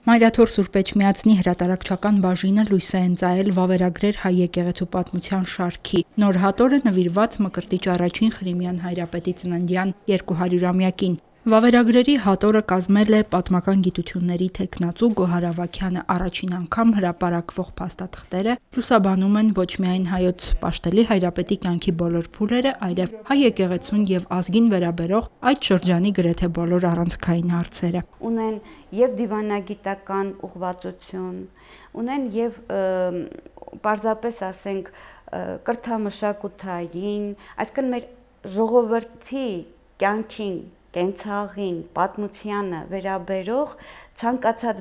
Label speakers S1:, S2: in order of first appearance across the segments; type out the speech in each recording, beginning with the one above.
S1: Մայր Աթոռ սուրբ Էջմիածնի հրատարակչական բաժինը լույս է ընծայել Վավերագրեր հայ եկեղեցու պատմության շարքի նոր հատորը նվիրված Մկրտիչ Ա Խրիմյան հայրապետի ծննդյան 200-ամյակին։ Վավերագրերի հատորը կազմել է պատմական գիտությունների թեկնածու Գոհար Ավագյանը առաջին անգամ հրապարակվող փաստաթղթերը լուսաբանում են ոչ միայն հայոց պաշտելի հայրապետի կյանքի բոլոր փուլերը, այլև հայ եկեղեցուն եւ ազգին վերաբերող այդ շրջանի գրեթե բոլոր առանցքային հարցերը։
S2: Ունեն եւ դիվանագիտական ուղղվածություն, ունեն եւ պարզապես ասենք կրթամշակութային, այսինքն մեր ժողովրդի կյանքին կենցաղին, պատմությանը վերաբերող ցանկացած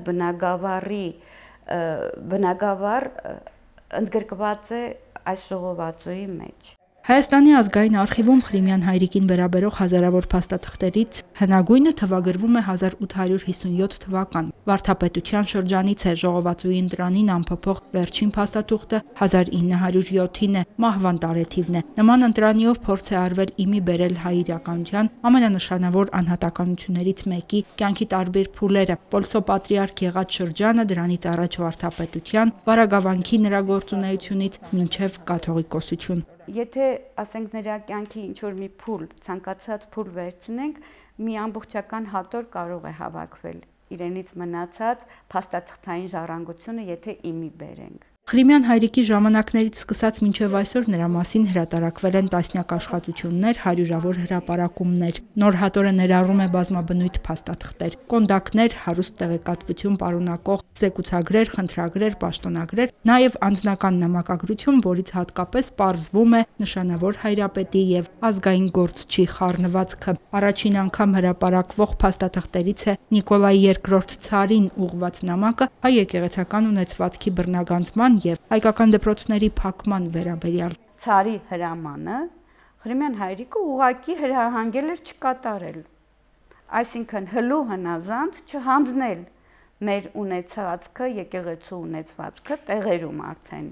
S2: բնագավառ ընդգրկված է այս ժողովածուի մեջ։
S1: Հայաստանի ազգային արխիվում Խրիմյան Հայրիկին վերաբերող հազարավոր փաստաթղթերից հնագույնը թվագրվում է 1857 թվական։ Վարդապետության շրջանից է ժողովածուի ընտրանին անփոփոխ վերջին փաստաթուղթը 1907-ին է, մահվան տարեթիվն է։ Նման ընտրանիով փորձ է արվել իմի բերել հայ իրականության ամենանշանավոր անհատականություններից մեկի կյանքի տարբեր փուլերը՝ Պոլսո պատրիարք եղած շրջանը, դրանից առաջ վարդապետության, վարագավանքի նրա գործունեությունից մինչև կաթողիկոսություն։
S2: Եթե ասենք նրա կյանքի ինչ-որ մի փուլ, ցանկացած փուլ վերցնենք, մի ամբողջական հատոր կարող է հավաքվել իրենից մնացած փաստաթղթային ժառանգությունը, եթե իմի բերենք։
S1: Խրիմյան Հայրիկի ժամանակներից սկսած մինչև այսօր նրա մասին հրատարակվել են տասնյակ աշխատություններ, հարյուրավոր հրապարակումներ։ Նոր հատորը ներառում է բազմաբնույթ փաստաթղթեր, կոնդակներ, հարուստ տեղեկատվություն պարունակող զեկուցագրեր, խնդրագրեր, պաշտոնագրեր, նաև անձնական նամակագրություն, որից հատկապես պարզվում է նշանավոր հայրապետի եւ ազգային գործչի խառնվածքը։ Առաջին անգամ հրապարակվող փաստաթղթերից է Նիկոլայ II ցարին ուղղված նամակը հայ եկեղեցական ունեցվածքի բռնագանձման եւ հայկական դպրոցների փակման վերաբերյալ։
S2: Ցարի հրամանը Խրիմյան Հայրիկը ուղակի հրահանգել էր չկատարել, այսինքն հլու հնազանդ չհանձնել մեր ունեցվածքը, եկեղեցու ունեցվածքը տեղերում արդեն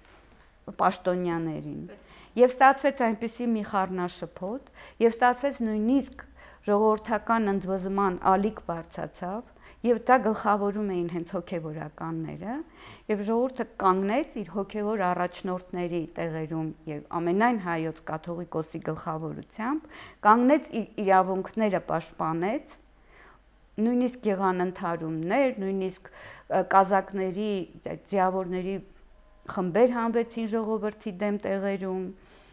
S2: պաշտոնյաներին։ Եվ ստացվեց այնպիսի մի խառնաշփոթ, եւ ստացվեց նույնիսկ ժողովրդական ընդվզման ալիք բարձացավ, եւ դա գլխավորում էին հենց հոգեվորականները, եւ ժողովուրդը կանգնեց իր հոգեվոր առաջնորդների տեղերում եւ ամենայն հայոց կաթողիկոսի գլխավորությամբ, կանգնեց իր իրավունքները պաշտպանեց, նույնիսկ եղան ընդհարումներ, նույնիսկ կազակների, ձիավորների խմբեր հանվեցին ժողովրդի դեմ տեղերում,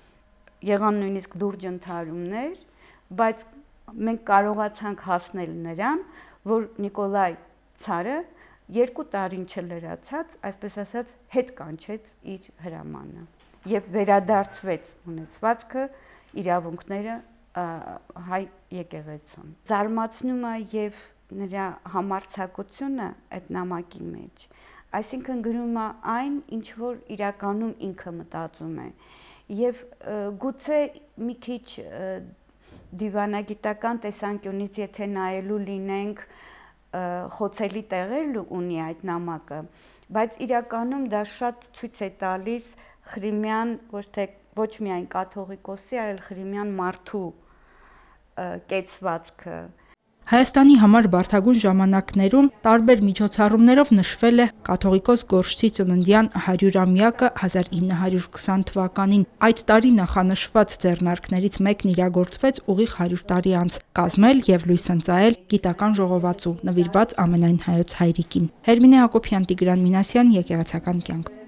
S2: եղան նույնիսկ լուրջ ընդհարումներ, բայց մենք կարողացանք հասնել նրան, որ Նիկոլայ ցարը 2 տարին չլրացած, այսպես ասած, հետ կանչեց իր հրամանը եւ վերադարձվեց ունեցվածքը, իրավունքները հայ եկեղեցուն։ Զարմացնում է եւ նրա համարձակությունը այդ նամակի մեջ, այսինքն գրում է այն, ինչ որ իրականում ինքը մտածում է եւ գուցե մի քիչ դիվանագիտական տեսանկյունից եթե նայելու լինենք խոցելի տեղեր ունի այդ նամակը, բայց իրականում դա շատ ցույց է տալիս Խրիմյան ոչ միայն կաթողիկոսի, այլ Խրիմյան մարդու կեցվածքը։
S1: Հայաստանի համար բարդագույն ժամանակներում տարբեր միջոցառումներով նշվել է կաթողիկոս Գորշցի ծննդյան 100-ամյակը 1920 թվականին։ Այդ տարի նախանշված ձեռնարկներից մեկն իրագործվեց ուղիղ 100 տարի անց, կազմել եւ լույս ընծայել գիտական ժողովածու նվիրված ամենայն հայոց հայրիկին։ Հերմինե Հակոբյան, Տիգրան Մինասյան, եկեղեցական կյանք։